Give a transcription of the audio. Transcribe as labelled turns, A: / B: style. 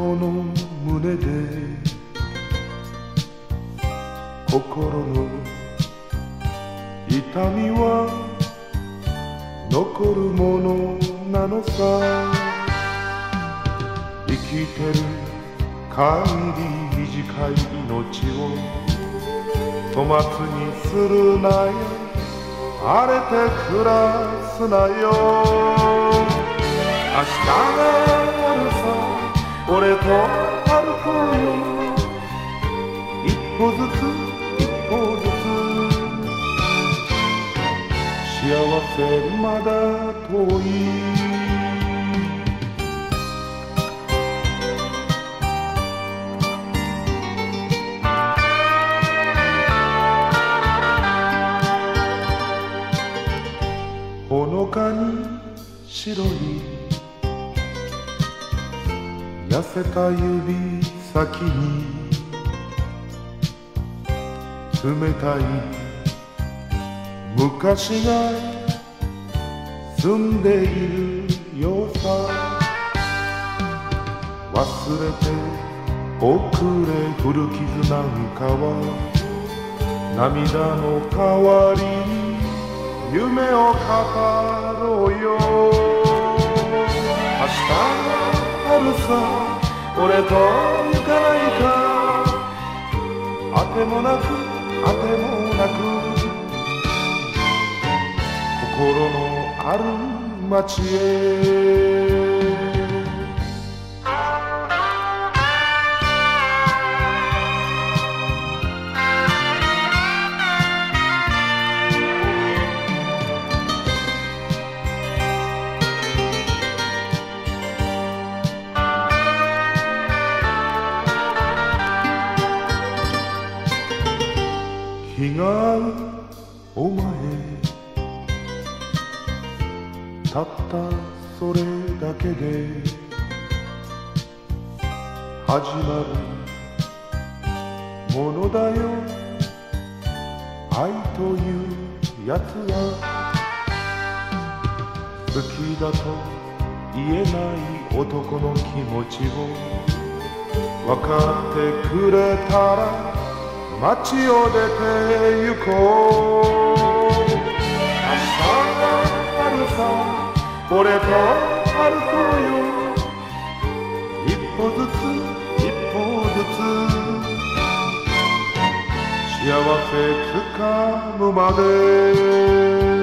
A: この胸で心の痛みは残るものなのさ。生きてる限り短い命を粗末にするなよ、荒れて暮らすなよ。明日があるさ、俺と歩こうよ。一歩ずつ一歩ずつ、幸せまだ遠い。ほのかに白い痩せた指先に冷たい昔が住んでいるよさ。忘れておくれ古傷なんかは、涙の代わりに夢を語ろうよ。明日があるさ、俺と行かないか。あてもなくあてもなく、心のある街へ。日が合うお前、たったそれだけで始まるものだよ。愛というやつは好きだと言えない男の気持ちを分かってくれたら街を出て行こう。明日があるさ、俺と歩こうよ。一歩ずつ一歩ずつ、幸せつかむまで。